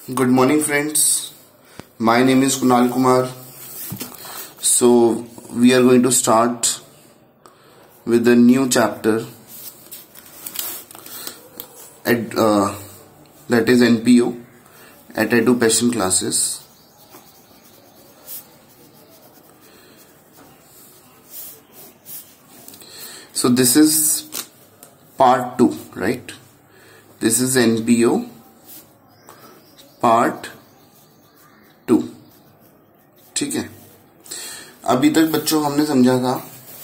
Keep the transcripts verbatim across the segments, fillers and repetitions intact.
Good morning, friends. My name is Kunal Kumar. So, we are going to start with a new chapter at uh, that is N P O at Edu Passion classes. So, this is part two, right? This is N P O part two. ठीक है, अभी तक बच्चों हमने समझा था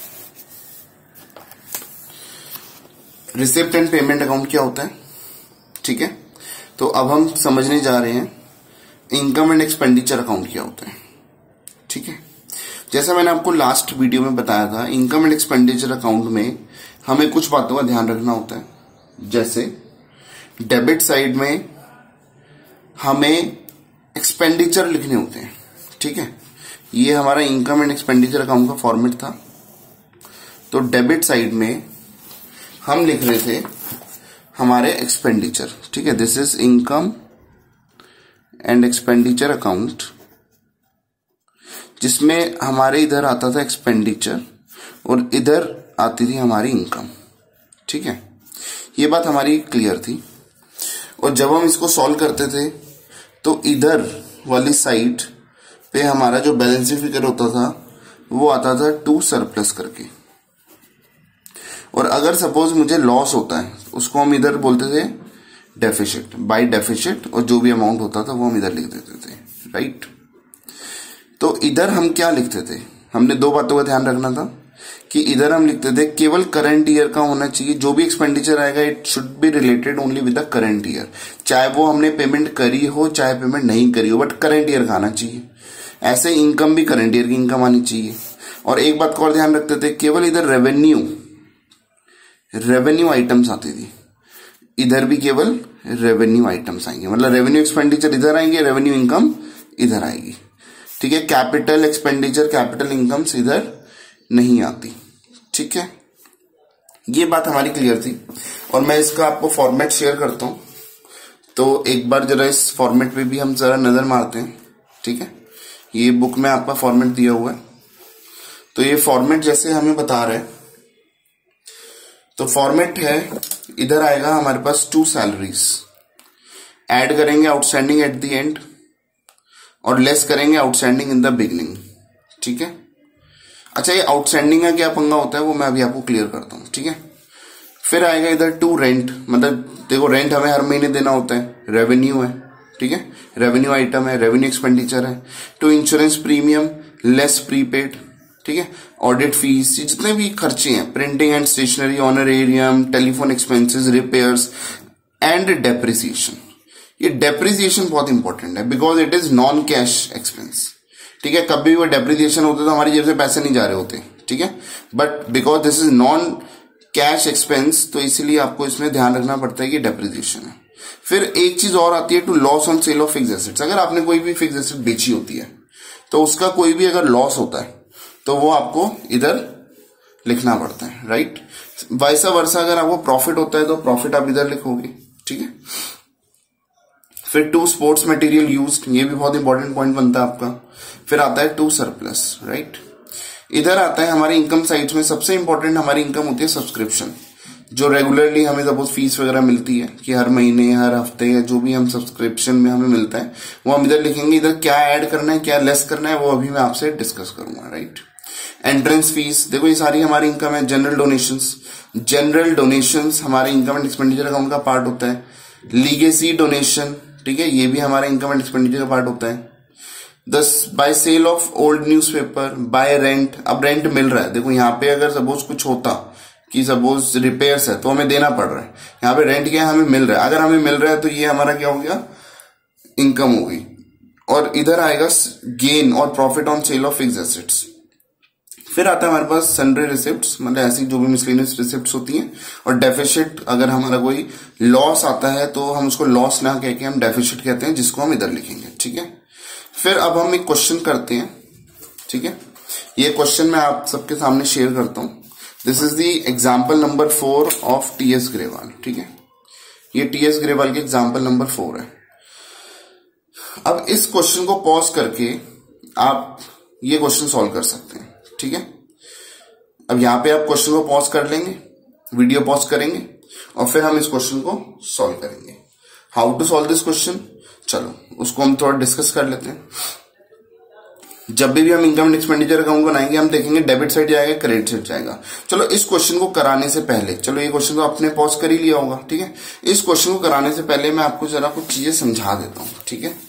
receipt and payment account क्या होता है. ठीक है, तो अब हम समझने जा रहे हैं इनकम एंड एक्सपेंडिचर अकाउंट क्या होता है. ठीक है, जैसा मैंने आपको लास्ट वीडियो में बताया था, इनकम एंड एक्सपेंडिचर अकाउंट में हमें कुछ बातों का ध्यान रखना होता है. जैसे डेबिट साइड में हमें एक्सपेंडिचर लिखने होते हैं. ठीक है, ये हमारा इनकम एंड एक्सपेंडिचर अकाउंट का फॉर्मेट था. तो डेबिट साइड में हम लिख रहे थे हमारे एक्सपेंडिचर. ठीक है, this is income and expenditure account, जिसमें हमारे इधर आता था एक्सपेंडिचर और इधर आती थी हमारी इनकम. ठीक है, ये बात हमारी क्लियर थी. और जब हम इसको सॉल्व करते थे तो इधर वाली साइड पे हमारा जो बैलेंसिंग फिगर होता था वो आता था टू सरप्लस करके. और अगर सपोज मुझे लॉस होता है उसको हम इधर बोलते थे डेफिसिट, बाय डेफिसिट, और जो भी अमाउंट होता था वो हम इधर लिख देते थे. राइट, तो इधर हम क्या लिखते थे, हमने दो बातों का ध्यान रखना था कि इधर हम लिखते थे केवल करंट ईयर का होना चाहिए. जो भी एक्सपेंडिचर आएगा it should be related only with the current year, चाहे वो हमने पेमेंट करी हो चाहे पेमेंट नहीं करी हो, बट करंट ईयर का आना चाहिए. ऐसे इनकम भी करंट ईयर की इनकम आनी चाहिए. और एक बात को और ध्यान रखते थे, केवल इधर रेवेन्यू रेवेन्यू आइटम्स आती थी, इधर भी केवल रेवेन्यू आइटम्स आएंगे. मतलब रेवेन्यू एक्सपेंडिचर इधर आएंगे, रेवेन्यू इनकम इधर आएगी. ठीक है, कैपिटल एक्सपेंडिचर कैपिटल इनकम्स इधर नहीं आती. ठीक है, ये बात हमारी क्लियर थी. और मैं इसका आपको फॉर्मेट शेयर करता हूं, तो एक बार जरा इस फॉर्मेट पे भी हम जरा नजर मारते हैं. ठीक है, ये बुक में आपका फॉर्मेट दिया हुआ है. तो ये फॉर्मेट जैसे हमें बता रहे हैं, तो फॉर्मेट है, इधर आएगा हमारे पास टू सैलरीज, ऐड करेंगे आउटस्टैंडिंग एट द एंड और लेस करेंगे आउटस्टैंडिंग इन द बिगिनिंग. ठीक है, अच्छा, ये आउटस्टैंडिंग का क्या पंगा होता है वो मैं अभी आपको क्लियर करता हूं. ठीक है, फिर आएगा इधर टू रेंट, मतलब देखो रेंट हमें हर महीने देना होता है, रेवेन्यू है. ठीक है, रेवेन्यू आइटम है, रेवेन्यू एक्सपेंडिचर है. To insurance premium less prepaid. ठीक है, ऑडिट फीस, जितने भी खर्चे हैं, printing and stationery, honorarium, telephone expenses, repairs and depreciation. ये डेप्रिसिएशन बहुत इंपॉर्टेंट है because it is non cash expense. ठीक है, कभी वो डेप्रिसिएशन होता तो हमारी जेब से पैसे नहीं जा रहे होते. ठीक है, but because this is non cash expense, तो इसीलिए आपको इसमें ध्यान रखना पड़ता है कि डेप्रिसिएशन है. फिर एक चीज और आती है to loss on sale of fixed assets. अगर आपने कोई भी फिक्स एसेट बेची होती है तो उसका कोई भी अगर लॉस होता है तो वो आपको इधर लिखना पड़ता है. राइट, वैसा वर्षा अगर आपको प्रॉफिट होता है तो प्रॉफिट आप इधर लिखोगे. ठीक है, फिर टू स्पोर्ट्स मटेरियल यूज्ड, ये भी बहुत इंपॉर्टेंट पॉइंट बनता है आपका. फिर आता है टू सरप्लस. राइट, इधर आता है हमारी इनकम साइड्स में सबसे इंपॉर्टेंट हमारी इनकम होती है सब्सक्रिप्शन, जो रेगुलरली हमें सपोज फीस वगैरह मिलती है कि हर महीने हर हफ्ते या जो भी हम सब्सक्रिप्शन में हमें मिलता है वो हम इधर लिखेंगे. इधर क्या ऐड करना है क्या लेस करना है वो अभी मैं आपसे डिस्कस करूंगा. राइट, एंट्रेंस फीस, देखो ये सारी हमारी इनकम है. जनरल डोनेशंस, जनरल डोनेशंस हमारे इनकम एंड एक्सपेंडिचर अकाउंट का पार्ट होता है. लीगेसी डोनेशन, ठीक है, ये भी हमारे इनकम एंड एक्सपेंडिचर का पार्ट होता है. दस by sale of old newspaper, by rent. अब रेंट मिल रहा है, देखो यहाँ पे अगर सपोज कुछ होता कि सपोज रिपेयर्स है तो हमें देना पड़ रहा है, यहाँ पे रेंट क्या है हमें मिल रहा है. अगर हमें मिल रहा है तो ये हमारा क्या हो गया, इनकम हो गई. और इधर आएगा गेन और profit on sale of fixed assets. फिर आता है हमारे पास सन्ड्री रिसिप्ट्स, मतलब ऐसी जो भी मिसलेनियस रिसिप्ट्स होती हैं. और डेफिसिट, अगर हमारा कोई लॉस आता है तो हम उसको लॉस ना कह के हम डेफिसिट कहते हैं, जिसको हम इधर लिखेंगे. ठीक है, फिर अब हम एक क्वेश्चन करते हैं. ठीक है, ये क्वेश्चन मैं आप सबके सामने शेयर करता हूं. This is the example number four of T S Grewal. ठीक है, ये टी एस ग्रेवाल के एग्जाम्पल नंबर फोर है. अब इस क्वेश्चन को पॉज करके आप ये क्वेश्चन सॉल्व कर सकते हैं, ठीक है। अब यहां पे आप क्वेश्चन को पॉज कर लेंगे, वीडियो पॉज करेंगे और फिर हम इस क्वेश्चन को सॉल्व करेंगे। How to solve this question, चलो उसको हम थोड़ा डिस्कस कर लेते हैं। जब भी, भी हम इनकम एंड एक्सपेंडिचर अकाउंट बनाएंगे हम देखेंगे डेबिट साइड जाएगा क्रेडिट साइड जाएगा। चलो इस क्वेश्चन को कराने से पहले, चलो ये क्वेश्चन तो आपने पॉज कर ही लिया होगा, ठीक है। इस क्वेश्चन को कराने से पहले मैं आपको जरा कुछ चीजें समझा देता हूं, ठीक है।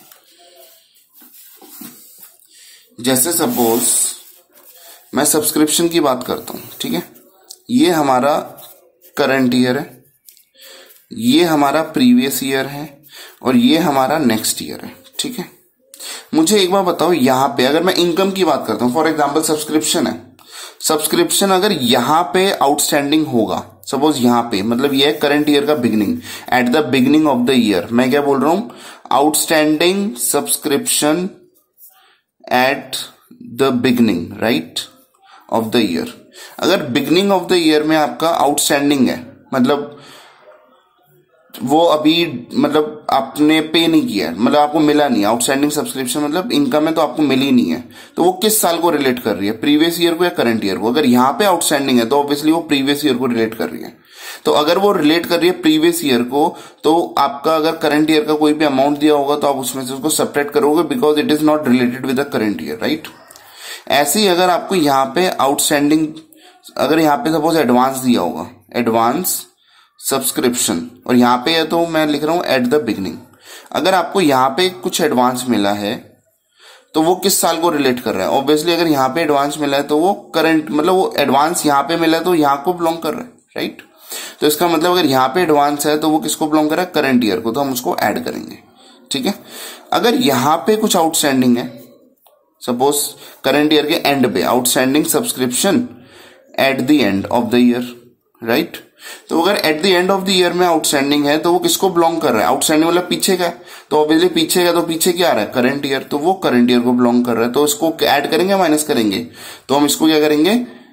जैसे सपोज मैं सब्सक्रिप्शन की बात करता हूं, ठीक है। ये हमारा करंट ईयर है, ये हमारा प्रीवियस ईयर है और ये हमारा नेक्स्ट ईयर है, ठीक है। मुझे एक बार बताओ, यहां पे अगर मैं इनकम की बात करता हूं, फॉर एग्जांपल सब्सक्रिप्शन है, सब्सक्रिप्शन अगर यहां पे आउटस्टैंडिंग होगा, सपोज यहां पे, मतलब ये है करंट ईयर का beginning, at the beginning of the year, मैं क्या बोल रहा हूं, outstanding subscription at the beginning, right, of the year. अगर बिगिनिंग ऑफ द ईयर में आपका आउटस्टैंडिंग है, मतलब वो अभी, मतलब आपने पे नहीं किया है, मतलब आपको मिला नहीं, आउटस्टैंडिंग सब्सक्रिप्शन मतलब इनकम है तो आपको मिली नहीं है, तो वो किस साल को रिलेट कर रही है, प्रीवियस ईयर को या करंट ईयर को। अगर यहां पे आउटस्टैंडिंग है तो ऑब्वियसली वो प्रीवियस ईयर को रिलेट कर रही है। तो अगर वो रिलेट कर रही है प्रीवियस ईयर को, तो आपका अगर करंट ईयर का कोई भी अमाउंट दिया होगा तो आप उसमें से उसको सेपरेट करोगे, because it is not related with the current year, right. ऐसे ही अगर आपको यहाँ पे आउटस्टैंडिंग, अगर यहाँ पे सपोज एडवांस दिया होगा, एडवांस सब्सक्रिप्शन, और यहां पे है तो मैं लिख रहा हूं एट द बिगिनिंग। अगर आपको यहां पे कुछ एडवांस मिला है तो वो किस साल को रिलेट कर रहा है, ऑब्वियसली अगर यहां पे एडवांस मिला है तो वो करंट, मतलब वो एडवांस यहां पे मिला है तो यहां को बिलोंग कर रहा है, राइट। तो इसका मतलब अगर यहां पे एडवांस है तो वो किसको बिलोंग कर रहा है, करंट ईयर को, तो हम उसको ऐड करेंगे, ठीक है। अगर यहां पे कुछ आउटस्टैंडिंग है, सपोज करंट ईयर के एंड पे outstanding subscription at the end of the year, right. तो अगर at the end of the year में आउटस्टैंडिंग है तो वो किसको बिलोंग कर रहा है, आउटस्टैंडिंग मतलब पीछे का है, तो ऑब्वियसली पीछे का, तो पीछे क्या आ रहा है, करंट ईयर, तो वो करंट ईयर को बिलोंग कर रहा है। तो इसको ऐड करेंगे माइनस करेंगे, तो हम इसको क्या करेंगे,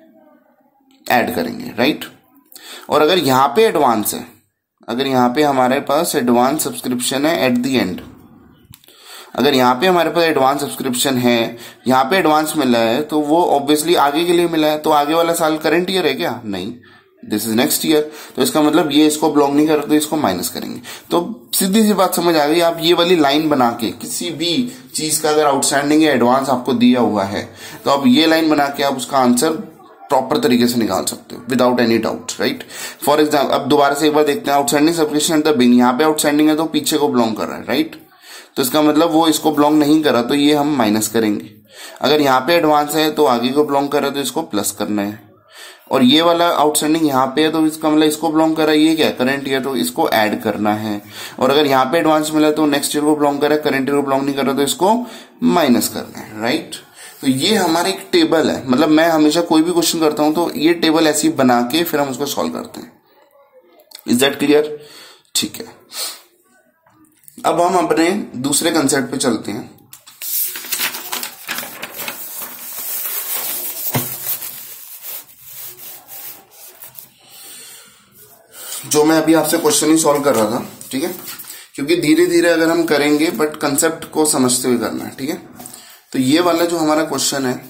ऐड करेंगे, राइट। और अगर यहां पे एडवांस है, अगर यहां पे हमारे पास एडवांस सब्सक्रिप्शन है एट द एंड, अगर यहां पे हमारे पास एडवांस सब्सक्रिप्शन है, यहां पे एडवांस मिला है, तो वो ऑब्वियसली आगे के लिए मिला है, तो आगे वाला साल करंट ईयर है क्या, नहीं, दिस इज नेक्स्ट ईयर। तो इसका मतलब ये इसको बिलोंग नहीं करता, तो इसको माइनस करेंगे। तो सीधी सी बात समझ आ गई। आप ये वाली लाइन बना के किसी भी चीज का अगर आउटस्टैंडिंग या एडवांस आपको दिया हुआ है तो आप ये लाइन बना के आप उसका आंसर प्रॉपर तरीके से निकाल सकते हो without any doubt, right. For example अब दोबारा से एक बार देखते हैं, outstanding subscription at the beginning, यहाँ पे आउटस्टैंडिंग है तो पीछे को बिलोंग कर रहा है, राइट। तो इसका मतलब वो इसको बिलोंग नहीं कर रहा, तो ये हम माइनस करेंगे। अगर यहाँ पे एडवांस है तो आगे को बिलोंग कर रहा है, तो इसको प्लस करना है। और ये वाला आउटस्टैंडिंग यहाँ पे है तो इसका मतलब इसको बिलोंग कर रहा है, ये क्या है, करंट ईयर, तो इसको ऐड करना है। और अगर यहाँ पे एडवांस मिला तो नेक्स्ट ईयर को बिलोंग कर रहा है, करंट ईयर को बिलोंग नहीं कर रहा, तो इसको माइनस करना है, राइट। तो ये हमारा एक टेबल है, मतलब मैं हमेशा कोई भी क्वेश्चन करता हूं तो ये टेबल ऐसी बना के फिर हम उसको सॉल्व करते हैं। Is that clear? ठीक है, अब हम अपने दूसरे कंसेप्ट पे चलते हैं। जो मैं अभी आपसे क्वेश्चन ही सॉल्व कर रहा था, ठीक है, क्योंकि धीरे धीरे अगर हम करेंगे बट कंसेप्ट को समझते हुए करना है, ठीक है। तो ये वाला जो हमारा क्वेश्चन है,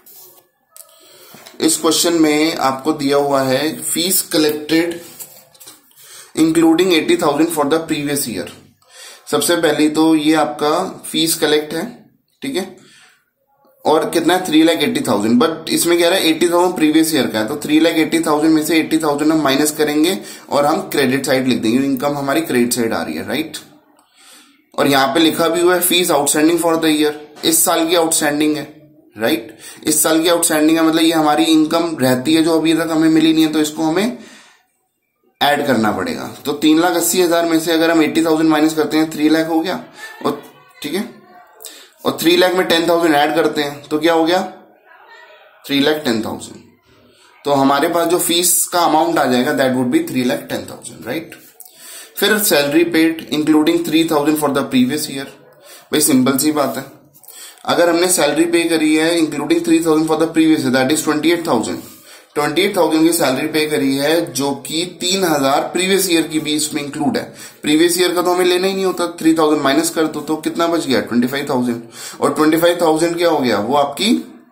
इस क्वेश्चन में आपको दिया हुआ है fees collected including eighty thousand for the previous year. सबसे पहले तो ये आपका फीस कलेक्ट है, ठीक है, और कितना है, three lakh eighty thousand, but इसमें क्या है, एट्टी थाउजेंड प्रीवियस ईयर का है, तो थ्री लाख एट्टी थाउजेंड में से एट्टी थाउजेंड हम माइनस करेंगे और हम क्रेडिट साइड लिख देंगे, इनकम हमारी क्रेडिट साइड आ रही है, राइट। और यहां पे लिखा भी हुआ है fees outstanding for the year, इस साल की आउटस्टैंडिंग है, राइट। इस साल की आउटस्टैंडिंग है, मतलब ये हमारी इनकम रहती है जो अभी तक हमें मिली नहीं है, तो इसको हमें ऐड करना पड़ेगा। तो तीन लाख अस्सी हजार में से अगर हम एट्टी थाउजेंड माइनस करते हैं, थ्री लाख हो गया, और ठीक है, और थ्री लाख में टेन थाउजेंड ऐड करते हैं तो क्या हो गया, थ्री लाख टेन थाउजेंड। तो हमारे पास जो फीस का अमाउंट आ जाएगा that would be three lakh ten thousand, right. फिर salary paid including three thousand for the previous year. भाई सिंपल सी बात है, अगर हमने सैलरी पे करी है including three thousand for the previous year, that is twenty eight thousand. Twenty eight thousand की सैलरी पे करी है, जो कि तीन हजार प्रीवियस ईयर की भी इसमें इंक्लूड है। प्रीवियस ईयर का तो हमें लेना ही नहीं होता, थ्री थाउजेंड माइनस कर दो तो कितना बच गया, ट्वेंटी फाइव थाउजेंड। और ट्वेंटी फाइव थाउजेंड क्या हो गया, वो आपकी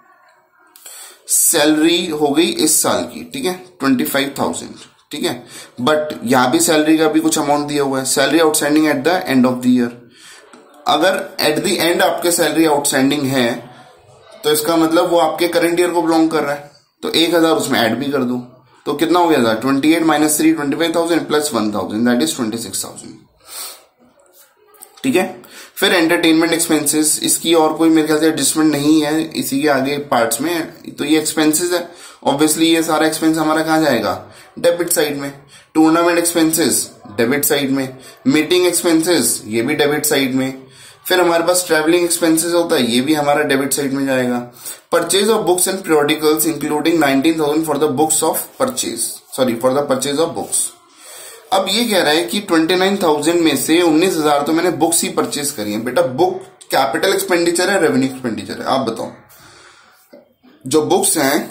सैलरी हो गई इस साल की, ठीक है, ट्वेंटी फाइव थाउजेंड, ठीक है। बट यहां भी सैलरी का भी कुछ अमाउंट दिया हुआ है, salary outstanding at the end of the year. अगर एट द एंड आपके सैलरी आउटस्टैंडिंग है तो इसका मतलब वो आपके करंट ईयर को बिलोंग कर रहा है, तो एक हजार उसमें ऐड भी कर दो, तो कितना हो गया था, twenty eight minus three twenty five thousand plus one thousand that is twenty six thousand, ठीक है। फिर एंटरटेनमेंट एक्सपेंसेस, इसकी और कोई मेरे ख्याल से एडजस्टमेंट नहीं है इसी के आगे पार्ट्स में, तो ये एक्सपेंसेस है। ऑब्वियसली ये सारा एक्सपेंस हमारा कहां जाएगा, डेबिट साइड में। टूर्नामेंट एक्सपेंसेस डेबिट साइड में, मीटिंग एक्सपेंसेस ये भी डेबिट साइड में। फिर हमारे पास ट्रैवलिंग एक्सपेंसेस होता है, ये भी हमारा डेबिट साइड में जाएगा। Purchase of books and periodicals including nineteen thousand for the books of purchase, sorry for the purchase of books. अब ये कह रहा है कि ट्वेंटी नाइन थाउजेंड में से उन्नीस हजार तो मैंने बुक्स ही परचेज करी है। बेटा बुक कैपिटल एक्सपेंडिचर है, रेवेन्यू एक्सपेंडिचर है, आप बताओ। जो बुक्स हैं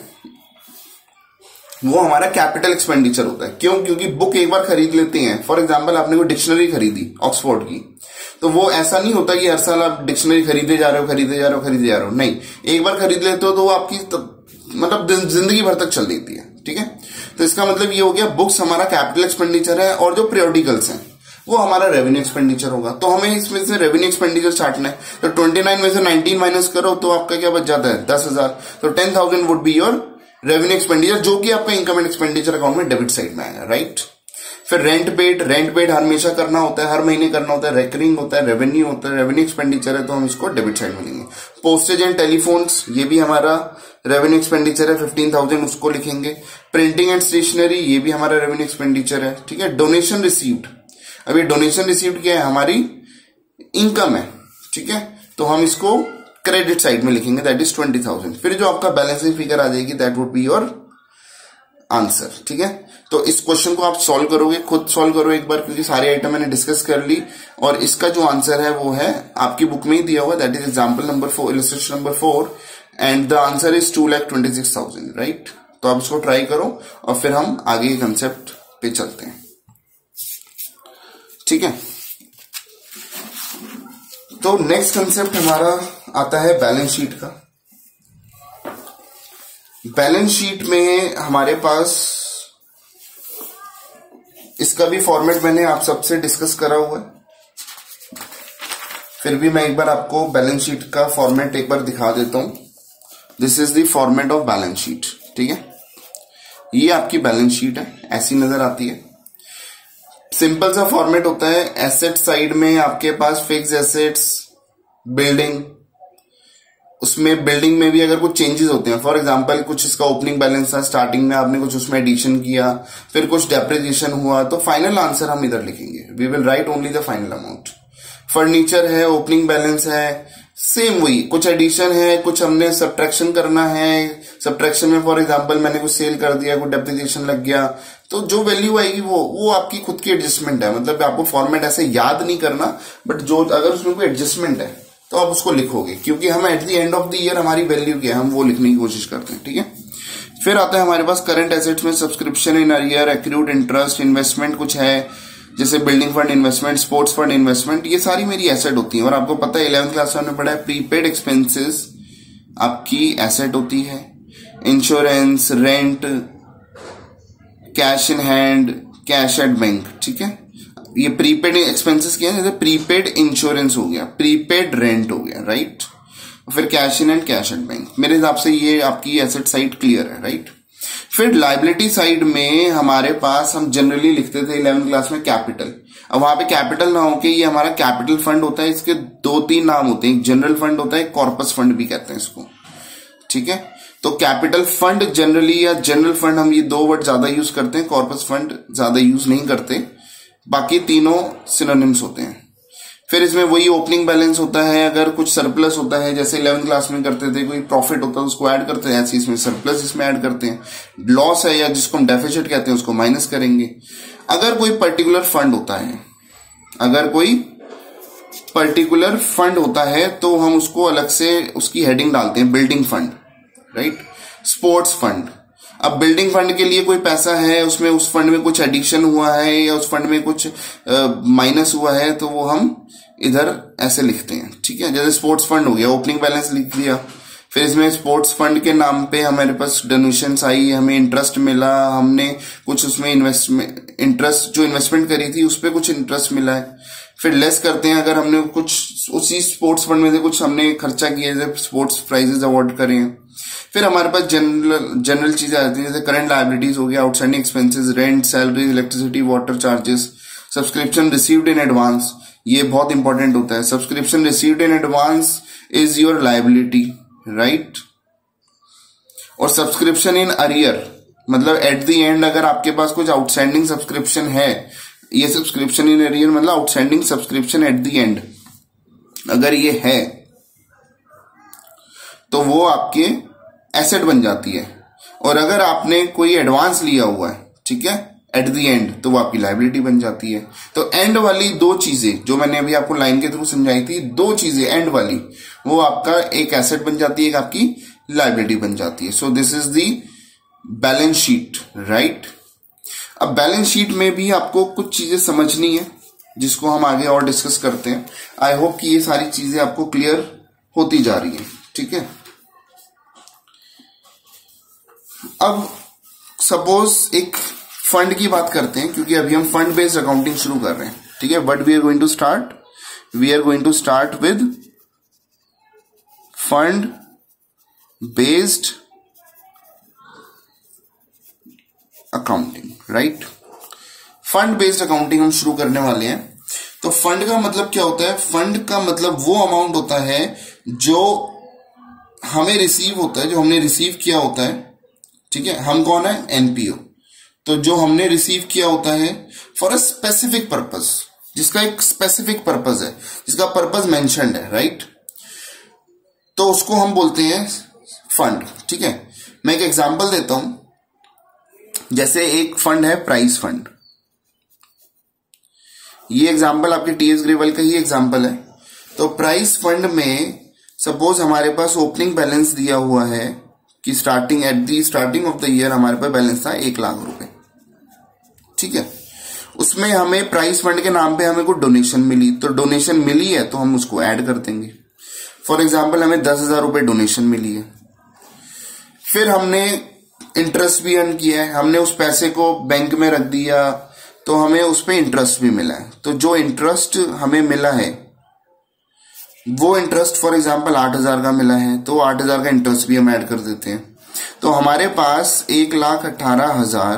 वो हमारा कैपिटल एक्सपेंडिचर होता है। क्यों? क्योंकि बुक एक बार खरीद लेते हैं। फॉर एग्जांपल आपने कोई डिक्शनरी खरीदी ऑक्सफोर्ड की, तो वो ऐसा नहीं होता कि हर साल आप डिक्शनरी खरीदे जा रहे हो खरीदे जा रहे हो खरीदे जा रहे हो, नहीं, एक बार खरीद लेते हो तो वो आपकी मतलब जिंदगी भर तक चल देती है, ठीक है। तो इसका मतलब ये हो गया बुक्स हमारा कैपिटल एक्सपेंडिचर है, और जो पीरियोडिकल्स हैं वो हमारा रेवेन्यू एक्सपेंडिचर होगा। तो हमें इसमें से रेवेन्यू एक्सपेंडिचर छाटना है, तो ट्वेंटी नाइन में से नाइनटीन माइनस करो तो आपका क्या बच जाता है, दस हजार। तो ten thousand would be your revenue expenditure, जो कि आपका इनकम एंड एक्सपेंडिचर अकाउंट में डेबिट साइड में आएगा, राइट। फिर रेंट पेड, रेंट पेड हमेशा करना होता है, हर महीने करना होता है, रेकरिंग होता है, रेवेन्यू होता है, रेवेन्यू एक्सपेंडिचर है तो हम इसको डेबिट साइड में लेंगे। पोस्टेज एंड टेलीफोन्स ये भी हमारा रेवेन्यू एक्सपेंडिचर है, फिफ्टीन थाउजेंड उसको लिखेंगे। प्रिंटिंग एंड स्टेशनरी ये भी हमारा रेवेन्यू एक्सपेंडिचर है, ठीक है। डोनेशन रिसीव्ड, अब ये डोनेशन रिसीव्ड क्या है, हमारी इनकम है, ठीक है, तो हम इसको क्रेडिट साइड में लिखेंगे, दैट इज ट्वेंटी थाउजेंड। फिर जो आपका बैलेंसिंग फिगर आ जाएगी that would be your answer, ठीक है। तो इस क्वेश्चन को आप सॉल्व करोगे, खुद सॉल्व करो एक बार, क्योंकि सारी आइटम मैंने डिस्कस कर ली, और इसका जो आंसर है वो है आपकी बुक में ही दिया हुआ, that is example number four, illustration number four, and the answer is two lakh twenty six thousand, right. तो आप इसको ट्राई करो और फिर हम आगे के कंसेप्ट पे चलते हैं, ठीक है। तो नेक्स्ट कंसेप्ट हमारा आता है बैलेंस शीट का। बैलेंस शीट में हमारे पास इसका भी फॉर्मेट मैंने आप सबसे डिस्कस करा हुआ है, फिर भी मैं एक बार आपको बैलेंस शीट का फॉर्मेट एक बार दिखा देता हूं। This is the format of balance sheet, ठीक है। ये आपकी बैलेंस शीट है, ऐसी नजर आती है। सिंपल सा फॉर्मेट होता है। एसेट साइड में आपके पास फिक्स एसेट्स, बिल्डिंग, उसमें बिल्डिंग में भी अगर कुछ चेंजेस होते हैं, फॉर एग्जांपल कुछ इसका ओपनिंग बैलेंस था, स्टार्टिंग में आपने कुछ उसमें एडिशन किया, फिर कुछ डेप्रिसिएशन हुआ, तो फाइनल आंसर हम इधर लिखेंगे, we will write only the final amount. Furniture है, ओपनिंग बैलेंस है, सेम वही, कुछ एडिशन है, कुछ हमने सब्ट्रैक्शन करना है, सब्ट्रैक्शन में फॉर एग्जांपल मैंने कुछ सेल कर दिया, कुछ डेप्रिसिएशन लग गया, तो जो वैल्यू आएगी वो वो आपकी खुद की एडजस्टमेंट है। मतलब आपको फॉर्मेट ऐसे याद नहीं करना, बट जो अगर उसमें कोई एडजस्टमेंट है तो आप उसको लिखोगे, क्योंकि हम at the end of the year हमारी वैल्यू क्या है हम वो लिखने की कोशिश करते हैं, ठीक है। फिर आता है हमारे पास करंट एसेट्स में subscription in arrear, accrued interest, investment कुछ है जैसे building fund investment, sports fund investment, ये सारी मेरी एसेट होती है। और आपको पता है इलेवेंथ क्लास में हमने पढ़ा है प्रीपेड एक्सपेंसेस आपकी एसेट होती है, insurance, rent, cash in hand, cash at bank, ठीक है। ये प्रीपेड एक्सपेंसेस क्या है, जैसे प्रीपेड इंश्योरेंस हो गया, प्रीपेड रेंट हो गया, राइट। फिर cash in and cash at bank. मेरे हिसाब से ये आपकी एसेट साइड क्लियर है, राइट। फिर लाइबिलिटी साइड में हमारे पास हम जनरली लिखते थे इलेवेंथ क्लास में कैपिटल। अब वहां पे कैपिटल ना होके ये हमारा कैपिटल फंड होता है। इसके दो तीन नाम होते हैं, एक जनरल फंड होता है, कॉर्पस फंड भी कहते हैं इसको, ठीक है। तो कैपिटल फंड जनरली या जनरल फंड हम ये दो वर्ड ज्यादा यूज करते हैं, कॉर्पस फंड ज्यादा यूज नहीं करते, बाकी तीनों सिनोनिम्स होते हैं। फिर इसमें वही ओपनिंग बैलेंस होता है, अगर कुछ सरप्लस होता है जैसे इलेवेंथ क्लास में करते थे, कोई प्रॉफिट होता है उसको ऐड करते हैं, ऐसे इसमें सरप्लस इसमें ऐड करते हैं। लॉस है या जिसको हम डेफिसिट कहते हैं उसको माइनस करेंगे। अगर कोई पर्टिकुलर फंड होता है, अगर कोई पर्टिकुलर फंड होता है तो हम उसको अलग से उसकी हेडिंग डालते हैं, building fund, right, sports fund. अब बिल्डिंग फंड के लिए कोई पैसा है, उसमें उस फंड में कुछ एडिशन हुआ है या उस फंड में कुछ माइनस हुआ है, तो वो हम इधर ऐसे लिखते हैं, ठीक है। जैसे स्पोर्ट्स फंड हो गया, ओपनिंग बैलेंस लिख दिया, फिर इसमें स्पोर्ट्स फंड के नाम पे हमारे पास डोनेशंस आई, हमें इंटरेस्ट मिला, हमने कुछ उसमें इन्वेस्टमेंट इंटरेस्ट जो इन्वेस्टमेंट करी थी उस पर कुछ इंटरेस्ट मिला है। फिर लेस करते हैं, अगर हमने कुछ उसी स्पोर्ट्स फंड में से कुछ हमने खर्चा किए, जैसे स्पोर्ट्स प्राइजेस अवार्ड करे हैं। फिर हमारे पास जनरल जनरल चीजें आती हैं, जैसे करंट लायबिलिटीज हो गया, outstanding expenses, rent, salary, electricity, water charges, subscription received in advance, ये बहुत इंपॉर्टेंट होता है। Subscription received in advance is your liability, right. और सब्सक्रिप्शन इन अरियर मतलब एट द एंड अगर आपके पास कुछ आउटस्टैंडिंग सब्सक्रिप्शन है, ये सब्सक्रिप्शन इन अरियर मतलब outstanding subscription at the end अगर ये है तो वो आपके एसेट बन जाती है। और अगर आपने कोई एडवांस लिया हुआ है, ठीक है, एट द एंड, तो वो आपकी लायबिलिटी बन जाती है। तो एंड वाली दो चीजें जो मैंने अभी आपको लाइन के थ्रू समझाई थी, दो चीजें एंड वाली, वो आपका एक एसेट बन जाती है, एक आपकी लायबिलिटी बन जाती है। So this is the balance sheet, right. अब बैलेंस शीट में भी आपको कुछ चीजें समझनी है जिसको हम आगे और डिस्कस करते हैं। आई होप कि ये सारी चीजें आपको क्लियर होती जा रही है, ठीक है। अब सपोज एक फंड की बात करते हैं, क्योंकि अभी हम फंड बेस्ड अकाउंटिंग शुरू कर रहे हैं, ठीक है। But we are going to start we are going to start with fund based accounting, right. Fund based accounting हम शुरू करने वाले हैं। तो फंड का मतलब क्या होता है? फंड का मतलब वो अमाउंट होता है जो हमें रिसीव होता है, जो हमने रिसीव किया होता है, ठीक है। हम कौन है? एनपीओ। तो जो हमने रिसीव किया होता है फॉर अ स्पेसिफिक पर्पस, जिसका एक स्पेसिफिक पर्पस है, जिसका पर्पस मेंशन्ड है, राइट। तो उसको हम बोलते हैं फंड, ठीक है। मैं एक एग्जांपल देता हूं। जैसे एक फंड है प्राइस फंड। ये एग्जांपल आपके टीएस ग्रेवल का ही एग्जांपल है। तो प्राइस फंड में सपोज हमारे पास ओपनिंग बैलेंस दिया हुआ है कि starting at the starting of the year हमारे पास बैलेंस था एक लाख रुपए, ठीक है। उसमें हमें प्राइस फंड के नाम पे हमें कुछ डोनेशन मिली, तो डोनेशन मिली है तो हम उसको ऐड कर देंगे। फॉर एग्जाम्पल हमें दस हजार रुपए डोनेशन मिली है। फिर हमने इंटरेस्ट भी अर्न किया है, हमने उस पैसे को बैंक में रख दिया तो हमें उस पर इंटरेस्ट भी मिला है। तो जो इंटरेस्ट हमें मिला है वो इंटरेस्ट फॉर एग्जाम्पल आठ हजार का मिला है, तो आठ हजार का इंटरेस्ट भी हम ऐड कर देते हैं। तो हमारे पास एक लाख अट्ठारह हजार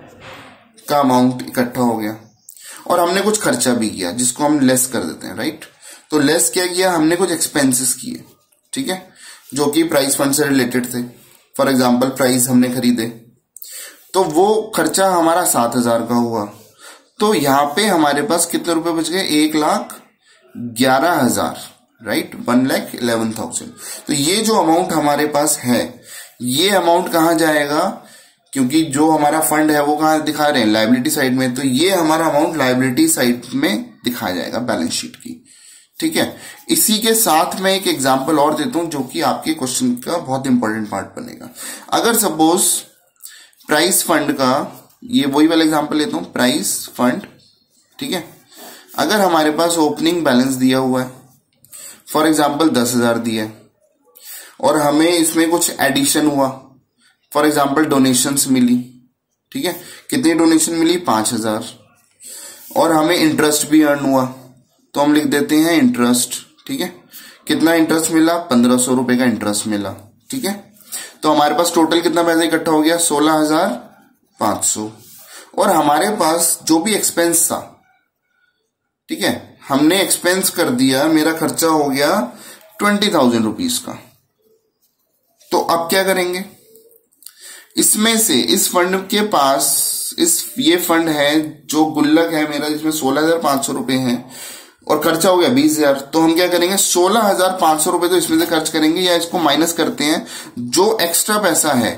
का अमाउंट इकट्ठा हो गया। और हमने कुछ खर्चा भी किया जिसको हम लेस कर देते हैं, राइट। तो लेस क्या किया? हमने कुछ एक्सपेंसेस किए, ठीक है, जो कि प्राइस फंड से रिलेटेड थे। फॉर एग्जाम्पल प्राइस हमने खरीदे, तो वो खर्चा हमारा सात हजार का हुआ। तो यहाँ पे हमारे पास कितने रुपए बच गए? एक लाख ग्यारह हजार, राइट, वन लैख इलेवन थाउजेंड। तो ये जो अमाउंट हमारे पास है, ये अमाउंट कहाँ जाएगा? क्योंकि जो हमारा फंड है वो कहाँ दिखा रहे हैं? लायबिलिटी साइड में। तो ये हमारा अमाउंट लायबिलिटी साइड में दिखाया जाएगा बैलेंस शीट की, ठीक है। इसी के साथ मैं एक एग्जांपल और देता हूं जो कि आपके क्वेश्चन का बहुत इंपॉर्टेंट पार्ट बनेगा। अगर सपोज प्राइस फंड का, ये वही वाला एग्जांपल लेता हूं, प्राइस फंड, ठीक है। अगर हमारे पास ओपनिंग बैलेंस दिया हुआ है, फॉर एग्जाम्पल दस हजार दिया है, और हमें इसमें कुछ एडिशन हुआ, फॉर एग्जाम्पल डोनेशंस मिली, ठीक है। कितनी डोनेशन मिली? पांच हजार। और हमें इंटरेस्ट भी अर्न हुआ, तो हम लिख देते हैं इंटरेस्ट, ठीक है। कितना इंटरेस्ट मिला? पंद्रह सौ रुपए का इंटरेस्ट मिला, ठीक है। तो हमारे पास टोटल कितना पैसा इकट्ठा हो गया? सोलह हजार पांच सौ। और हमारे पास जो भी एक्सपेंस था, ठीक है, हमने एक्सपेंस कर दिया, मेरा खर्चा हो गया ट्वेंटी थाउजेंड रुपीज का। तो अब क्या करेंगे? इसमें से इस फंड के पास इस ये फंड है जो गुल्लक है मेरा, जिसमें सोलह हजार पांच सौ रुपए है और खर्चा हो गया बीस हजार। तो हम क्या करेंगे? सोलह हजार पांच सौ रुपए तो इसमें से खर्च करेंगे, या इसको माइनस करते हैं। जो एक्स्ट्रा पैसा है,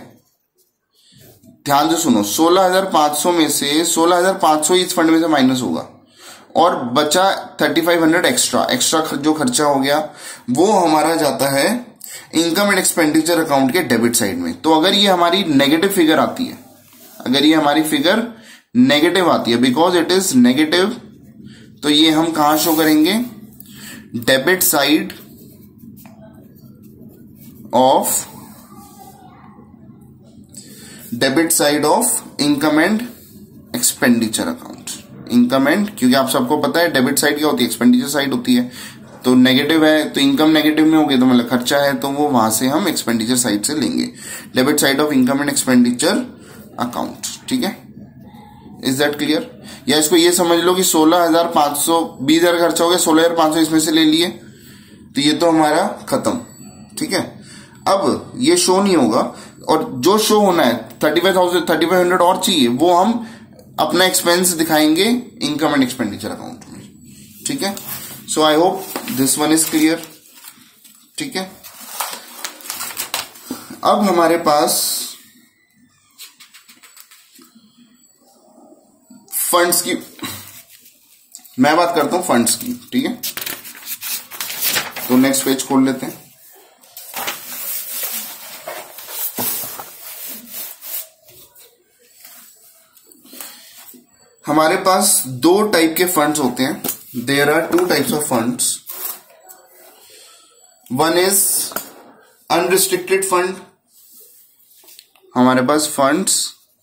ध्यान से सुनो, सोलह हजार पांच सौ में से सोलह हजार पांच सौ इस फंड में से माइनस होगा और बचा thirty five hundred extra. Extra जो खर्चा हो गया वो हमारा जाता है इनकम एंड एक्सपेंडिचर अकाउंट के डेबिट साइड में। तो अगर ये हमारी नेगेटिव फिगर आती है, अगर ये हमारी फिगर नेगेटिव आती है, बिकॉज इट इज नेगेटिव, तो ये हम कहां शो करेंगे, debit side of debit side of income and expenditure account. Income and, क्योंकि आप सबको पता है डेबिट साइड क्या होती है, एक्सपेंडिचर साइड होती है। तो नेगेटिव है तो इनकम नेगेटिव में होगी, तो मतलब खर्चा है तो वो वहां से हम एक्सपेंडिचर साइड से लेंगे, debit side of income and expenditure account. ठीक है, इज दैट क्लियर? या इसको ये समझ लो कि सोलह हजार पांच सौ बीस हजार खर्चा हो गया, सोलह हजार पांच सौ इसमें से ले लिए, तो ये तो हमारा खत्म। ठीक है, अब ये शो नहीं होगा, और जो शो होना है thirty five thousand thirty five hundred और चाहिए, वो हम अपना एक्सपेंस दिखाएंगे इनकम एंड एक्सपेंडिचर अकाउंट में। ठीक है, so I hope this one is clear. ठीक है, अब हमारे पास फंड्स की, मैं बात करता हूं फंड्स की। ठीक है, तो नेक्स्ट पेज खोल लेते हैं। हमारे पास दो टाइप के फंड्स होते हैं, there are two types of funds. One is unrestricted fund, हमारे पास फंड्स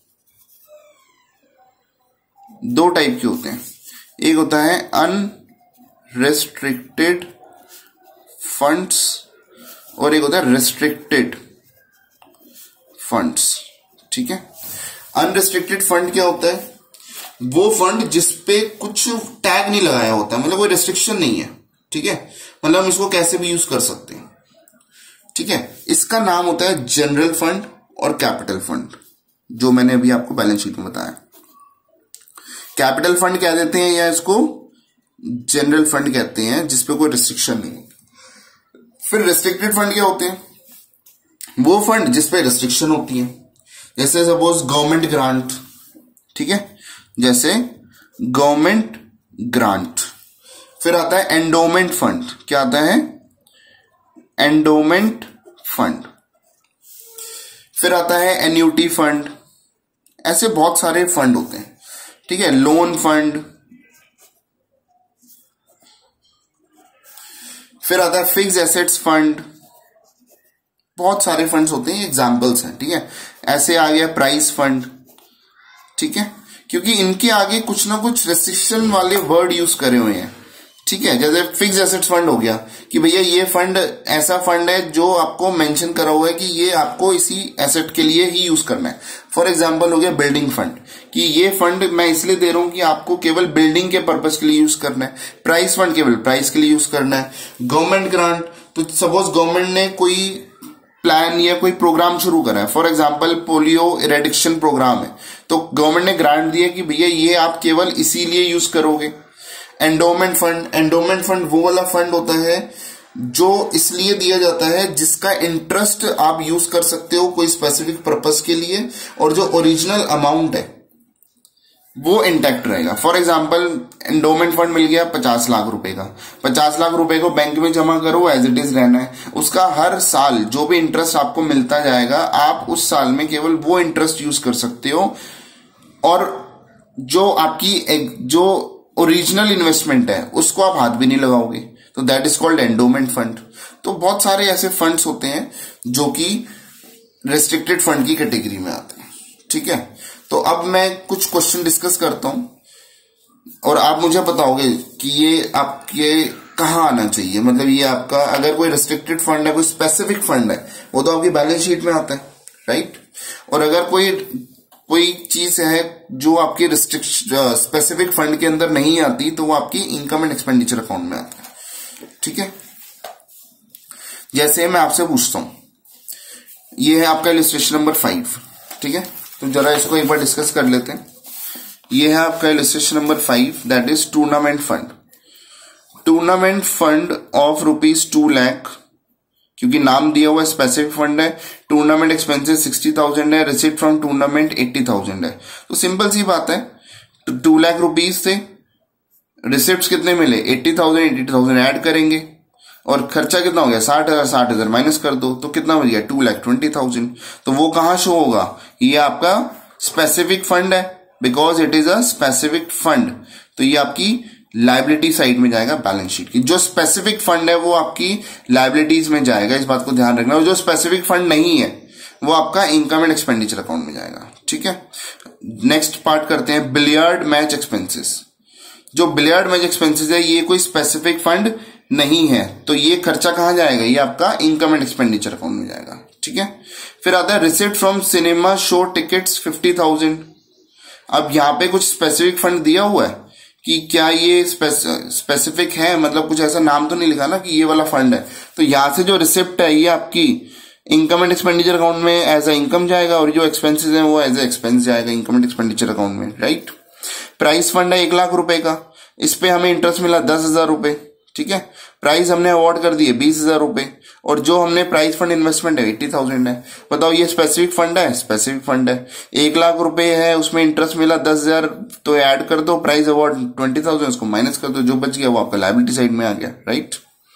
दो टाइप के होते हैं, एक होता है अनरिस्ट्रिक्टेड फंड्स और एक होता है रिस्ट्रिक्टेड फंड्स। ठीक है, अनरिस्ट्रिक्टेड फंड क्या होता है, वो फंड जिसपे कुछ टैग नहीं लगाया होता, मतलब कोई रेस्ट्रिक्शन नहीं है। ठीक है, मतलब हम इसको कैसे भी यूज कर सकते हैं। ठीक है, इसका नाम होता है जनरल फंड और कैपिटल फंड, जो मैंने अभी आपको बैलेंस शीट में बताया। कैपिटल फंड कह देते हैं या इसको जनरल फंड कहते हैं, जिसपे कोई रिस्ट्रिक्शन नहीं होती। फिर रिस्ट्रिक्टेड फंड क्या होते हैं, वो फंड जिसपे रिस्ट्रिक्शन होती है, जैसे सपोज गवर्नमेंट ग्रांट। ठीक है, जैसे गवर्नमेंट ग्रांट। फिर आता है एंडोमेंट फंड, क्या आता है, एंडोमेंट फंड। फिर आता है एन्यूटी फंड, ऐसे बहुत सारे फंड होते हैं। ठीक है, लोन फंड। फिर आता है फिक्स एसेट्स फंड, बहुत सारे फंड्स होते हैं, एग्जांपल्स हैं। ठीक है, ऐसे आ गया प्राइस फंड। ठीक है, क्योंकि इनके आगे कुछ ना कुछ रेस्ट्रिक्शन वाले वर्ड यूज करे हुए हैं। ठीक है, जैसे फिक्स एसेट्स फंड हो गया कि भैया ये फंड ऐसा फंड है जो आपको मेंशन करा हुआ है कि ये आपको इसी एसेट के लिए ही यूज करना है। फॉर एग्जांपल हो गया बिल्डिंग फंड, कि ये फंड मैं इसलिए दे रहा हूं कि आपको केवल बिल्डिंग के पर्पस के लिए यूज करना है। प्राइस फंड केवल प्राइस के लिए यूज करना है। गवर्नमेंट ग्रांट, तो सपोज गवर्नमेंट ने कोई प्लान या कोई प्रोग्राम शुरू करा है, for example polio eradication programme है, तो गवर्नमेंट ने ग्रांट दिया कि भैया ये आप केवल इसीलिए यूज करोगे। एंडोमेंट फंड, एंडोमेंट फंड वो वाला फंड होता है जो इसलिए दिया जाता है जिसका इंटरेस्ट आप यूज कर सकते हो कोई स्पेसिफिक पर्पस के लिए, और जो ओरिजिनल अमाउंट है वो इंटैक्ट रहेगा। फॉर एग्जांपल एंडोमेंट फंड मिल गया पचास लाख रुपए का, पचास लाख रुपए को बैंक में जमा करो, एज इट इज रहना है। उसका हर साल जो भी इंटरेस्ट आपको मिलता जाएगा, आप उस साल में केवल वो इंटरेस्ट यूज कर सकते हो, और जो आपकी जो ओरिजिनल इन्वेस्टमेंट है उसको आप हाथ भी नहीं लगाओगे। तो that is called endowment fund. तो बहुत सारे ऐसे फंड्स होते हैं जो कि रेस्ट्रिक्टेड फंड की कैटेगरी में आते हैं। ठीक है, तो अब मैं कुछ क्वेश्चन डिस्कस करता हूं और आप मुझे बताओगे कि ये आपके कहां आना चाहिए। मतलब ये आपका अगर कोई रेस्ट्रिक्टेड फंड है, कोई स्पेसिफिक फंड है, वो तो आपकी बैलेंस शीट में आता है, राइट। और अगर कोई कोई चीज है जो आपकी रिस्ट्रिक्शन स्पेसिफिक फंड के अंदर नहीं आती, तो वो आपकी इनकम एंड एक्सपेंडिचर अकाउंट में आता है। ठीक है, जैसे मैं आपसे पूछता हूं, ये है आपका इलस्ट्रेशन नंबर फाइव। ठीक है, तो जरा इसको एक बार डिस्कस कर लेते हैं। ये है आपका illustration number five, that is tournament fund. Tournament fund of rupees two lakh, क्योंकि नाम दिया हुआ स्पेसिफिक फंड है। टूर्नामेंट एक्सपेंसेस सिक्सटी थाउजेंड है, receipt from tournament eighty thousand है। तो सिंपल सी बात है, तो टू लाख रुपीज से रिसिप्ट कितने मिले, eighty thousand, eighty thousand add करेंगे और खर्चा कितना हो गया साठ हजार, साठ हजार माइनस कर दो तो कितना हो गया टू लाख ट्वेंटी थाउजेंड। तो वो कहां शो होगा, ये आपका स्पेसिफिक फंड है, because it is a specific fund. तो ये आपकी लाइबिलिटी साइड में जाएगा बैलेंस शीट की। जो स्पेसिफिक फंड है वो आपकी लाइबिलिटीज में जाएगा, इस बात को ध्यान रखना। और जो स्पेसिफिक फंड नहीं है वो आपका इनकम एंड एक्सपेंडिचर अकाउंट में जाएगा। ठीक है, नेक्स्ट पार्ट करते हैं बिलियर्ड मैच एक्सपेंसेस। जो बिलियर्ड मैच एक्सपेंसेस है ये कोई स्पेसिफिक फंड नहीं है, तो ये खर्चा कहां जाएगा, ये आपका इनकम एंड एक्सपेंडिचर अकाउंट में जाएगा। ठीक है, फिर आता है receipt from cinema show tickets fifty thousand. अब यहां पे कुछ स्पेसिफिक फंड दिया हुआ है कि क्या ये स्पेसिफिक है, मतलब कुछ ऐसा नाम तो नहीं लिखा ना कि ये वाला फंड है। तो यहां से जो रिसिप्ट है ये आपकी इनकम एंड एक्सपेंडिचर अकाउंट में एज अ इनकम जाएगा, और जो एक्सपेंसेस है वो एज अ एक्सपेंस जाएगा इनकम एंड एक्सपेंडिचर अकाउंट में। राइट, प्राइस फंड है एक लाख रुपए का, इस पे हमें इंटरेस्ट मिला दस हजार रुपए। ठीक है, प्राइस हमने अवार्ड कर दिए बीस हजार रुपए, और जो हमने प्राइस फंड इन्वेस्टमेंट है एट्टी थाउजेंड है। बताओ ये स्पेसिफिक फंड है, स्पेसिफिक फंड है। एक लाख रुपए है, उसमें इंटरेस्ट मिला दस हजार, तो ऐड कर दो, प्राइस अवार्ड ट्वेंटी थाउजेंड, उसको माइनस कर दो, जो बच गया वो आपका लायबिलिटी साइड में आ गया। राइट,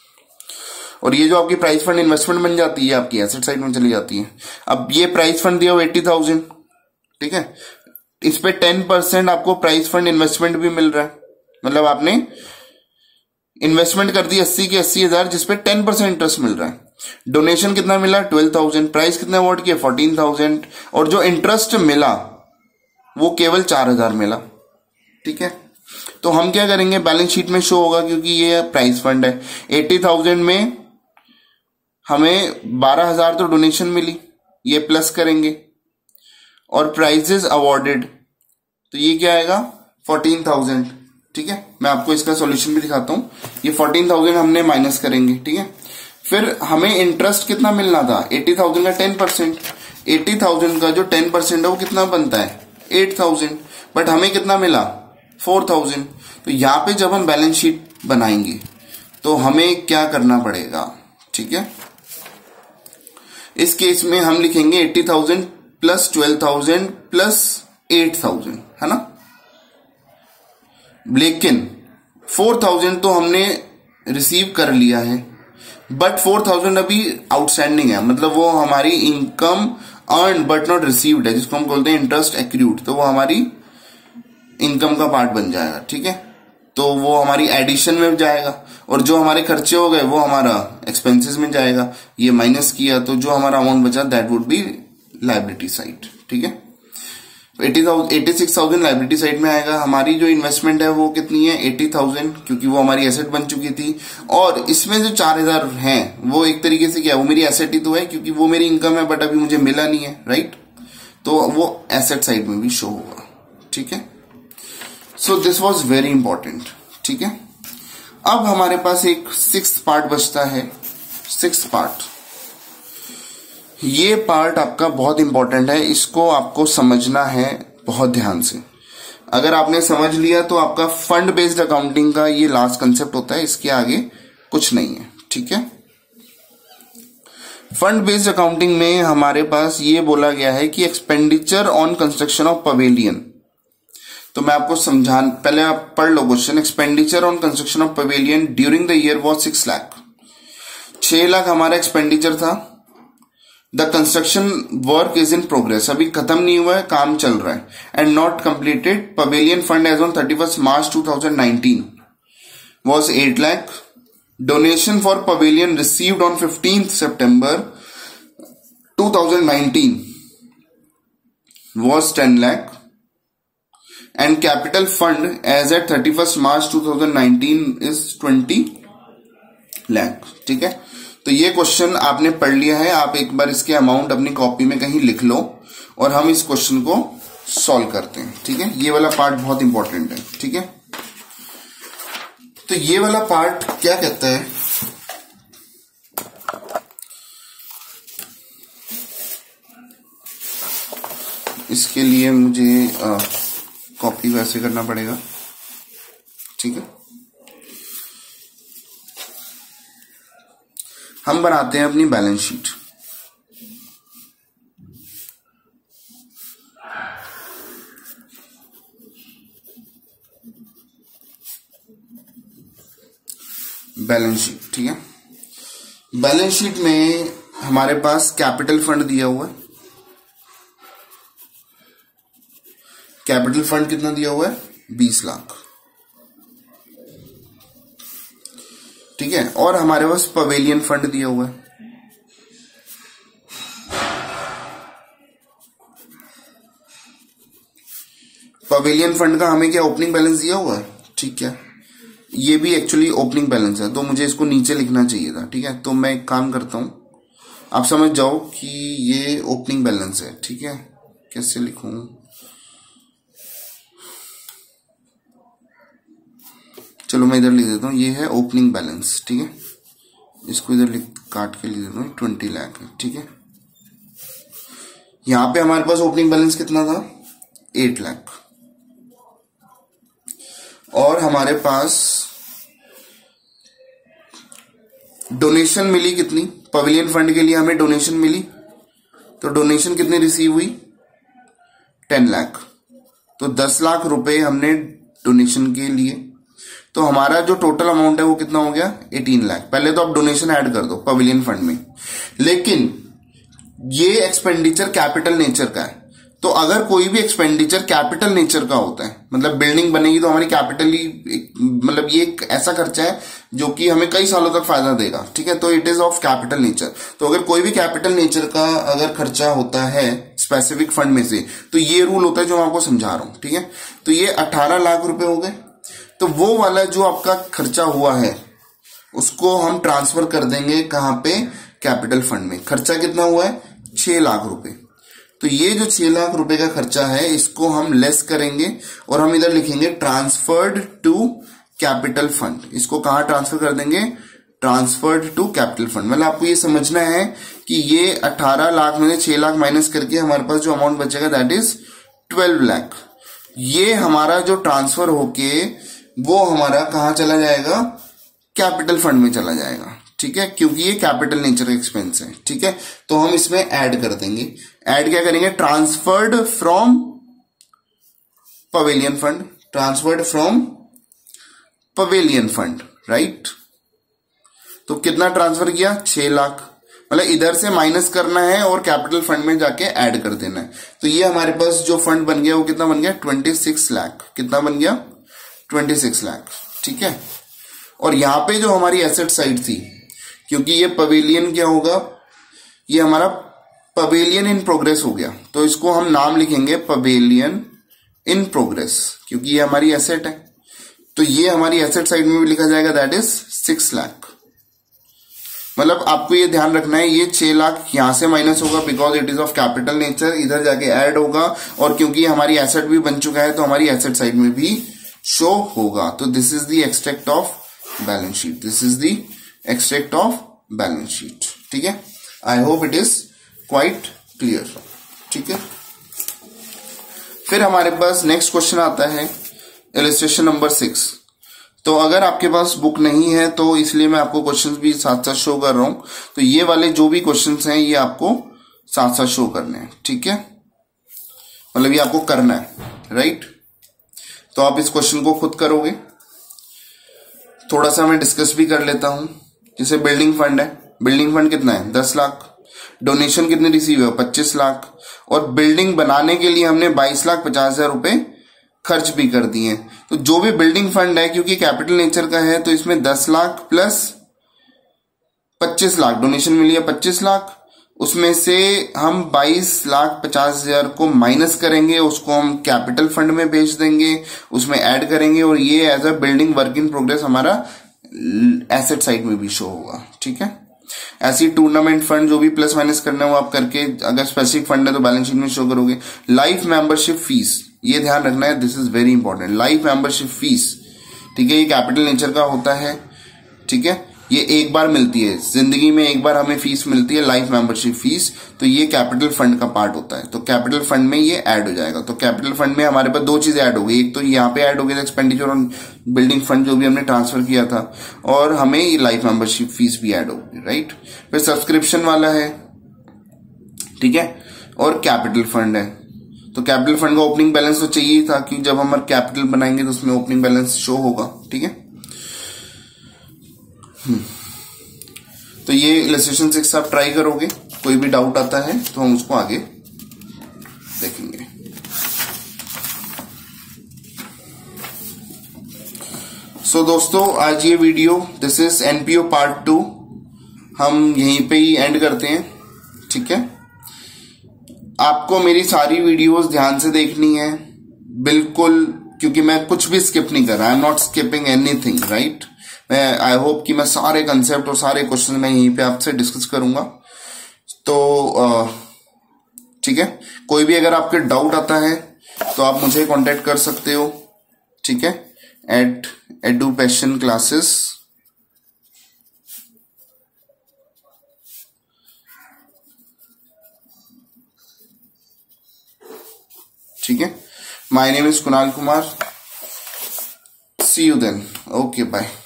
और ये जो आपकी प्राइस फंड इन्वेस्टमेंट बन जाती है आपकी एसेट साइड में चली जाती है। अब ये प्राइस फंड दिया हुआ एट्टी थाउजेंड, ठीक है, इस पे टेन परसेंट आपको प्राइस फंड इन्वेस्टमेंट भी मिल रहा है, मतलब आपने इन्वेस्टमेंट कर दी अस्सी के अस्सी हजार, जिसपे टेन परसेंट इंटरेस्ट मिल रहा है। डोनेशन कितना मिला ट्वेल्व थाउजेंड, प्राइस कितना अवार्ड किया फोर्टीन थाउजेंड, और जो इंटरेस्ट मिला वो केवल चार हजार मिला। ठीक है, तो हम क्या करेंगे, बैलेंस शीट में शो होगा क्योंकि ये प्राइस फंड है। एट्टी थाउजेंड में हमें बारह हजार तो डोनेशन मिली, ये प्लस करेंगे, और प्राइजेस अवॉर्डेड तो ये क्या आएगा फोर्टीन थाउजेंड। ठीक है, मैं आपको इसका सॉल्यूशन भी दिखाता हूं। ये फोर्टीन थाउजेंड हमने माइनस करेंगे। ठीक है, फिर हमें इंटरेस्ट कितना मिलना था, एट्टी थाउजेंड का टेन परसेंट, एट्टी थाउजेंड का जो टेन परसेंट है वो कितना बनता है एट थाउजेंड, बट हमें कितना मिला फोर थाउजेंड। तो यहां पे जब हम बैलेंस शीट बनाएंगे तो हमें क्या करना पड़ेगा, ठीक है, इस केस में हम लिखेंगे eighty thousand plus twelve thousand plus eight thousand, है ना। लेकिन फोर थाउजेंड तो हमने रिसीव कर लिया है, बट फोर थाउजेंड अभी आउटस्टैंडिंग है, मतलब वो हमारी income earn but not received है, जिसको हम बोलते हैं इंटरेस्ट एक्रूड, तो वो हमारी इनकम का पार्ट बन जाएगा। ठीक है, तो वो हमारी एडिशन में जाएगा, और जो हमारे खर्चे हो गए वो हमारा एक्सपेंसेस में जाएगा। ये माइनस किया तो जो हमारा अमाउंट बचा that would be liability side. ठीक है, eighty six thousand liability side में आएगा। हमारी जो इन्वेस्टमेंट है वो कितनी है एटी थाउजेंड, क्योंकि वो हमारी एसेट बन चुकी थी, और इसमें जो चार हजार है वो एक तरीके से क्या, वो मेरी एसेट ही तो है, क्योंकि वो मेरी इनकम है बट अभी मुझे मिला नहीं है। राइट, तो वो एसेट साइड में भी शो होगा। ठीक है, so this was very important. ठीक है, अब हमारे पास एक सिक्स्थ पार्ट बचता है। सिक्स्थ पार्ट, ये पार्ट आपका बहुत इंपॉर्टेंट है, इसको आपको समझना है बहुत ध्यान से। अगर आपने समझ लिया तो आपका फंड बेस्ड अकाउंटिंग का ये लास्ट कंसेप्ट होता है, इसके आगे कुछ नहीं है। ठीक है, फंड बेस्ड अकाउंटिंग में हमारे पास ये बोला गया है कि expenditure on construction of pavilion, तो मैं आपको समझा, पहले आप पढ़ लो question. Expenditure on construction of pavilion during the year was six lakh, छह लाख हमारा एक्सपेंडिचर था। The construction work is in progress, अभी खत्म नहीं हुआ है, काम चल रहा है, and not completed. Pavilion fund as on thirty first March two thousand nineteen was eight lakh. Donation for pavilion received on fifteenth September two thousand nineteen was ten lakh, and capital fund as at thirty first March two thousand nineteen is twenty lakh. ठीक है, तो ये question आपने पढ़ लिया है, आप एक बार इसके अमाउंट अपनी कॉपी में कहीं लिख लो और हम इस क्वेश्चन को सॉल्व करते हैं। ठीक है, ये वाला पार्ट बहुत इंपॉर्टेंट है। ठीक है, तो ये वाला पार्ट क्या कहता है, इसके लिए मुझे आ, कॉपी वैसे करना पड़ेगा। ठीक है, हम बनाते हैं अपनी बैलेंस शीट। बैलेंस शीट, ठीक है, बैलेंस शीट में हमारे पास कैपिटल फंड दिया हुआ है। कैपिटल फंड कितना दिया हुआ है? बीस लाख। ठीक है, और हमारे पास पवेलियन फंड दिया हुआ है। पवेलियन फंड का हमें क्या ओपनिंग बैलेंस दिया हुआ है? ठीक है, ये भी एक्चुअली ओपनिंग बैलेंस है, तो मुझे इसको नीचे लिखना चाहिए था। ठीक है, तो मैं एक काम करता हूं, आप समझ जाओ कि ये ओपनिंग बैलेंस है। ठीक है, कैसे लिखूं? चलो मैं इधर लिख देता हूं, ये है ओपनिंग बैलेंस। ठीक है, इसको इधर लिख काट के लिख देता हूं, ट्वेंटी लाख है। ठीक है, यहां पे हमारे पास ओपनिंग बैलेंस कितना था? एट लाख। और हमारे पास डोनेशन मिली कितनी? पवेलियन फंड के लिए हमें डोनेशन मिली, तो डोनेशन कितनी रिसीव हुई? टेन लाख। तो दस लाख रुपए हमने डोनेशन के लिए, तो हमारा जो टोटल अमाउंट है वो कितना हो गया? एटीन लाख। पहले तो आप डोनेशन ऐड कर दो पवेलियन फंड में, लेकिन ये एक्सपेंडिचर कैपिटल नेचर का है। तो अगर कोई भी एक्सपेंडिचर कैपिटल नेचर का होता है, मतलब बिल्डिंग बनेगी तो हमारी कैपिटली, मतलब ये एक ऐसा खर्चा है जो कि हमें कई सालों तक फायदा देगा। ठीक है, तो it is of capital nature. तो अगर कोई भी कैपिटल नेचर का अगर खर्चा होता है स्पेसिफिक फंड में से, तो ये रूल होता है जो मैं आपको समझा रहा हूं। ठीक है, तो ये अठारह लाख रुपए हो गए। तो वो वाला जो आपका खर्चा हुआ है उसको हम ट्रांसफर कर देंगे कहां पे? कैपिटल फंड में। खर्चा कितना हुआ है? छह लाख रुपए। तो ये जो छह लाख रुपए का खर्चा है इसको हम लेस करेंगे और हम इधर लिखेंगे ट्रांसफर्ड टू कैपिटल फंड। इसको कहां ट्रांसफर कर देंगे? Transferred to capital fund. मतलब आपको ये समझना है कि ये अठारह लाख में से छह लाख माइनस करके हमारे पास जो अमाउंट बचेगा दैट इज ट्वेल्व लाख। ये हमारा जो ट्रांसफर होके वो हमारा कहां चला जाएगा? कैपिटल फंड में चला जाएगा। ठीक है, क्योंकि ये कैपिटल नेचर एक्सपेंस है। ठीक है, तो हम इसमें ऐड कर देंगे। ऐड क्या करेंगे? Transferred from pavilion fund, transferred from pavilion fund, right. तो कितना ट्रांसफर किया? छह लाख। मतलब इधर से माइनस करना है और कैपिटल फंड में जाके ऐड कर देना है। तो ये हमारे पास जो फंड बन गया वो कितना बन गया? Twenty six lakh. कितना बन गया? Twenty six lakh. ठीक है, और यहां पे जो हमारी एसेट साइड थी, क्योंकि ये पवेलियन क्या होगा? ये हमारा पवेलियन इन प्रोग्रेस हो गया, तो इसको हम नाम लिखेंगे पवेलियन इन प्रोग्रेस, क्योंकि ये हमारी एसेट है। तो ये हमारी एसेट साइड में भी लिखा जाएगा दैट इज सिक्स लाख। मतलब आपको ये ध्यान रखना है, ये छह लाख यहां से माइनस होगा because it is of capital nature, इधर जाके ऐड होगा, और क्योंकि हमारी एसेट भी बन चुका है तो हमारी एसेट साइड में भी शो होगा। तो this is the extract of balance sheet, this is the extract of balance sheet. ठीक है, I hope it is quite clear. ठीक है, फिर हमारे पास नेक्स्ट क्वेश्चन आता है इलस्ट्रेशन नंबर सिक्स। तो अगर आपके पास बुक नहीं है तो इसलिए मैं आपको क्वेश्चंस भी साथ साथ शो कर रहा हूं। तो ये वाले जो भी क्वेश्चंस हैं ये आपको साथ साथ शो करने हैं। ठीक है, मतलब ये आपको करना है, राइट। तो आप इस क्वेश्चन को खुद करोगे। थोड़ा सा मैं डिस्कस भी कर लेता हूं। जैसे बिल्डिंग फंड है, बिल्डिंग फंड कितना है? दस लाख। डोनेशन कितने रिसीव है? पच्चीस लाख। और बिल्डिंग बनाने के लिए हमने बाईस लाख पचास हजार रुपए खर्च भी कर दिए। तो जो भी बिल्डिंग फंड है, क्योंकि कैपिटल नेचर का है, तो इसमें दस लाख प्लस पच्चीस लाख डोनेशन मिली है, पच्चीस लाख, उसमें से हम बाईस लाख पचास हजार को माइनस करेंगे, उसको हम कैपिटल फंड में भेज देंगे, उसमें ऐड करेंगे, और ये as a building work in progress हमारा एसेट साइड में भी शो होगा। ठीक है, ऐसी टूर्नामेंट फंड जो भी प्लस माइनस करना है वो आप करके, अगर स्पेसिफिक फंड है तो बैलेंस शीट में शो करोगे। लाइफ मेंबरशिप फीस, ये ध्यान रखना है, this is very important. Life membership fees, ठीक है, ये कैपिटल नेचर का होता है। ठीक है, ये एक बार मिलती है जिंदगी में, एक बार हमें फीस मिलती है लाइफ मेंबरशिप फीस, तो ये कैपिटल फंड का पार्ट होता है। तो कैपिटल फंड में ये ऐड हो जाएगा। तो कैपिटल फंड में हमारे पास दो चीजें ऐड हो गई, एक तो यहाँ पे ऐड हो गया एक्सपेंडिचर ऑन बिल्डिंग फंड जो भी हमने ट्रांसफर किया था, और हमें ये लाइफ मेंबरशिप फीस भी ऐड होगी, राइट। फिर सब्सक्रिप्शन वाला है, ठीक है, और कैपिटल फंड है। तो कैपिटल फंड का ओपनिंग बैलेंस तो चाहिए था, कि जब हम कैपिटल बनाएंगे तो उसमें ओपनिंग बैलेंस शो होगा। ठीक है, तो ये इलस्ट्रेशन सिक्स आप ट्राई करोगे, कोई भी डाउट आता है तो हम उसको आगे देखेंगे। सो so, दोस्तों आज ये video this is NPO part two हम यहीं पे ही एंड करते हैं, ठीक है। आपको मेरी सारी वीडियोस ध्यान से देखनी है बिल्कुल, क्योंकि मैं कुछ भी स्किप नहीं कर रहा, I am not skipping anything, right. मैं आई होप कि मैं सारे कंसेप्ट और सारे क्वेश्चन मैं यहीं पे आपसे डिस्कस करूंगा। तो ठीक है, कोई भी अगर आपके डाउट आता है तो आप मुझे कांटेक्ट कर सकते हो, ठीक है, एट एडू पैशन क्लासेस। ठीक है, my name is Kunal Kumar, see you then, okay bye.